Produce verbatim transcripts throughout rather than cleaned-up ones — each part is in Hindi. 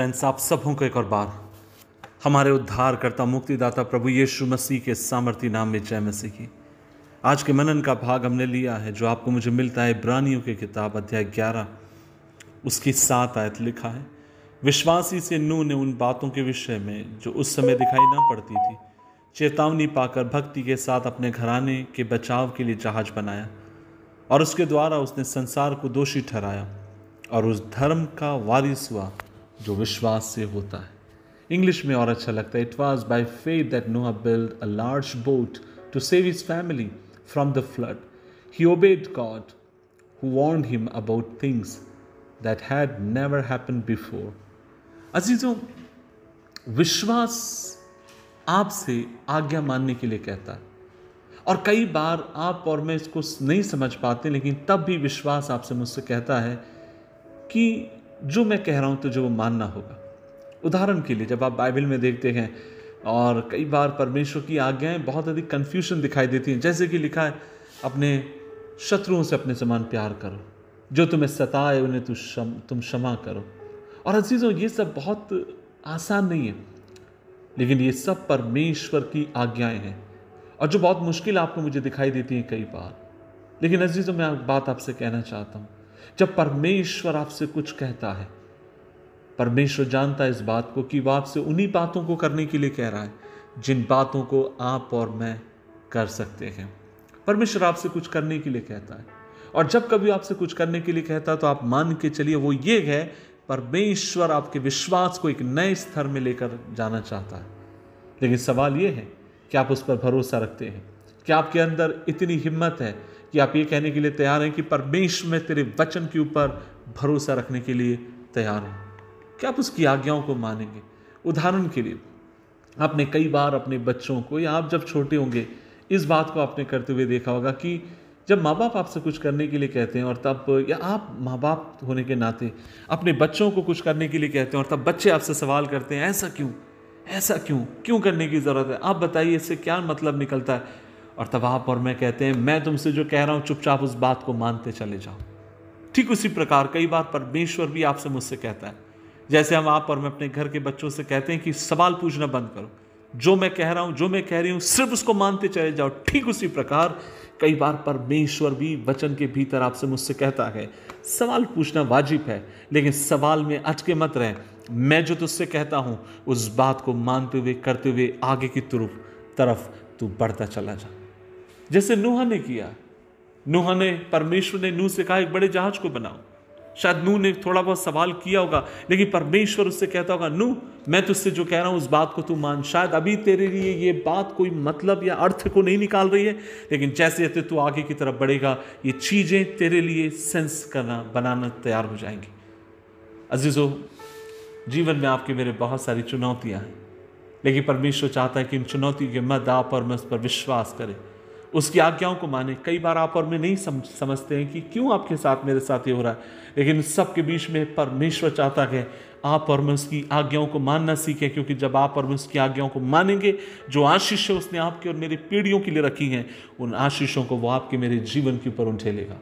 फ्रेंड्स, आप सबों को एक और बार हमारे उद्धारकर्ता मुक्तिदाता प्रभु यीशु मसीह के सामर्थी नाम में जय मसीह की। आज के मनन का भाग हमने लिया है जो आपको मुझे मिलता है इब्रानियों की किताब अध्याय ग्यारह उसकी सात आयत लिखा है। विश्वासी से नूह ने उन बातों के विषय में जो उस समय दिखाई ना पड़ती थी चेतावनी पाकर भक्ति के साथ अपने घराने के बचाव के लिए जहाज बनाया और उसके द्वारा उसने संसार को दोषी ठहराया और उस धर्म का वारिस हुआ जो विश्वास से होता है। इंग्लिश में और अच्छा लगता है, it was by faith that Noah build a large boat to save his family from the flood. He obeyed God who warned him about things that had never happened before. अजीजों, विश्वास आपसे आज्ञा मानने के लिए कहता है और कई बार आप और मैं इसको नहीं समझ पाते, लेकिन तब भी विश्वास आपसे मुझसे कहता है कि जो मैं कह रहा हूं तुझे वो मानना होगा। उदाहरण के लिए जब आप बाइबल में देखते हैं और कई बार परमेश्वर की आज्ञाएं बहुत अधिक कन्फ्यूजन दिखाई देती हैं, जैसे कि लिखा है अपने शत्रुओं से अपने समान प्यार करो, जो तुम्हें सताए उन्हें तु शम, तुम क्षमा करो। और अजीजों, ये सब बहुत आसान नहीं है, लेकिन ये सब परमेश्वर की आज्ञाएं हैं और जो बहुत मुश्किल आपको मुझे दिखाई देती हैं कई बार। लेकिन अजीजों, मैं एक बात आपसे कहना चाहता हूं, जब परमेश्वर आपसे कुछ कहता है, परमेश्वर जानता है इस बात को कि वह आपसे उन्हीं बातों को करने के लिए कह रहा है जिन बातों को आप और मैं कर सकते हैं। परमेश्वर आपसे कुछ करने के लिए कहता है और जब कभी आपसे कुछ करने के लिए कहता है तो आप मान के चलिए वो ये है, परमेश्वर आपके विश्वास को एक नए स्तर में लेकर जाना चाहता है। लेकिन सवाल ये है कि आप उस पर भरोसा रखते हैं, कि आपके अंदर इतनी हिम्मत है कि आप ये कहने के लिए तैयार हैं कि परमेश्वर में तेरे वचन के ऊपर भरोसा रखने के लिए तैयार हैं, कि आप उसकी आज्ञाओं को मानेंगे। उदाहरण के लिए आपने कई बार अपने बच्चों को, या आप जब छोटे होंगे इस बात को आपने करते हुए देखा होगा कि जब माँ बाप आपसे कुछ करने के लिए कहते हैं और तब, या आप माँ बाप होने के नाते अपने बच्चों को कुछ करने के लिए कहते हैं और तब बच्चे आपसे सवाल करते हैं, ऐसा क्यों, ऐसा क्यों, क्यों करने की ज़रूरत है, आप बताइए इससे क्या मतलब निकलता है। और तब आप और मैं कहते हैं, मैं तुमसे जो कह रहा हूं चुपचाप उस बात को मानते चले जाओ। ठीक उसी प्रकार कई बार परमेश्वर भी आपसे मुझसे कहता है, जैसे हम आप और मैं अपने घर के बच्चों से कहते हैं कि सवाल पूछना बंद करो, जो मैं कह रहा हूं, जो मैं कह रही हूं सिर्फ उसको मानते चले जाओ। ठीक उसी प्रकार कई बार परमेश्वर भी वचन के भीतर आपसे मुझसे कहता है, सवाल पूछना वाजिब है, लेकिन सवाल में अटके मत रहे, मैं जो तुझसे कहता हूं उस बात को मानते हुए करते हुए आगे की तरफ तरफ तू बढ़ता चला जा। जैसे नूह ने किया, नूह ने, परमेश्वर ने नूह से कहा एक बड़े जहाज को बनाओ। शायद नूह ने थोड़ा बहुत सवाल किया होगा, लेकिन परमेश्वर उससे कहता होगा, नूह मैं तुझसे जो कह रहा हूं उस बात को तू मान। शायद अभी तेरे लिए ये बात कोई मतलब या अर्थ को नहीं निकाल रही है, लेकिन जैसे जैसे तू आगे की तरफ बढ़ेगा ये चीजें तेरे लिए सेंस करना बनाना तैयार हो जाएंगी। अजीजों, जीवन में आपके मेरे बहुत सारी चुनौतियां हैं, लेकिन परमेश्वर चाहता है कि इन चुनौतियों के मध्य आप और मैं उस पर विश्वास करें, उसकी आज्ञाओं को माने। कई बार आप और मैं नहीं समझ समझते हैं कि क्यों आपके साथ मेरे साथ ये हो रहा है, लेकिन सब के बीच में परमेश्वर चाहता है आप और मैं उसकी आज्ञाओं को मानना सीखें, क्योंकि जब आप और मैं उसकी आज्ञाओं को मानेंगे, जो आशीष उसने आपके और मेरी पीढ़ियों के लिए रखी हैं, उन आशीषों को वो आपके मेरे जीवन के ऊपर उठेलेगा।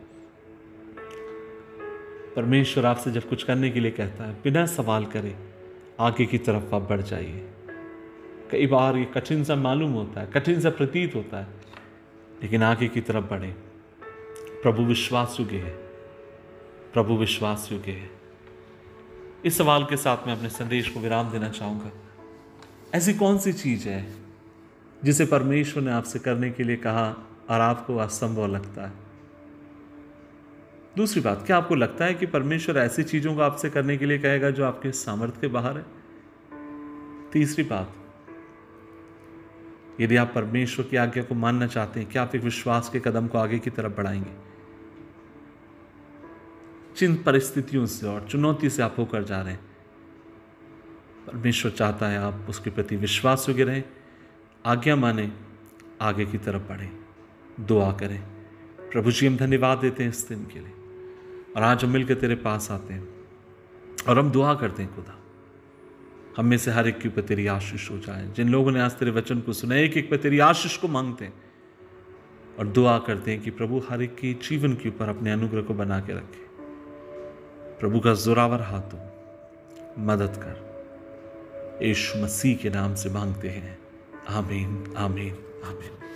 परमेश्वर आपसे जब कुछ करने के लिए कहता है, बिना सवाल करे आगे की तरफ आप बढ़ जाइए। कई बार ये कठिन सा मालूम होता है, कठिन सा प्रतीत होता है, लेकिन आगे की तरफ बढ़े। प्रभु विश्वास योग्य है, प्रभु विश्वास योग्य है। इस सवाल के साथ मैं अपने संदेश को विराम देना चाहूंगा। ऐसी कौन सी चीज है जिसे परमेश्वर ने आपसे करने के लिए कहा और आपको असंभव लगता है? दूसरी बात, क्या आपको लगता है कि परमेश्वर ऐसी चीजों को आपसे करने के लिए कहेगा जो आपके सामर्थ्य के बाहर है? तीसरी बात, यदि आप परमेश्वर की आज्ञा को मानना चाहते हैं, क्या आप एक विश्वास के कदम को आगे की तरफ बढ़ाएंगे? जिन परिस्थितियों से और चुनौती से आप होकर जा रहे हैं, परमेश्वर चाहता है आप उसके प्रति विश्वास योग्य रहें, आज्ञा माने, आगे की तरफ बढ़ें, दुआ करें। प्रभु जी, हम धन्यवाद देते हैं इस दिन के लिए, और आज हम मिलकर तेरे पास आते हैं और हम दुआ करते हैं, खुदा हम में से हर एक के ऊपर तेरी आशीष हो जाए। जिन लोगों ने आज तेरे वचन को सुना, एक एक पर तेरी आशीष को मांगते हैं और दुआ करते हैं कि प्रभु हर एक के जीवन के ऊपर अपने अनुग्रह को बना के रखे। प्रभु का जोरावर हाथ हो, मदद कर। यीशु मसीह के नाम से मांगते हैं। आमीन, आमीन, आमीन।